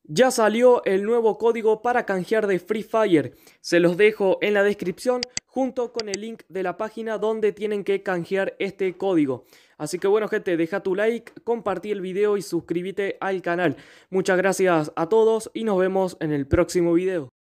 Ya salió el nuevo código para canjear de Free Fire. Se los dejo en la descripción junto con el link de la página donde tienen que canjear este código. Así que bueno, gente, deja tu like, compartí el video y suscríbete al canal. Muchas gracias a todos y nos vemos en el próximo video.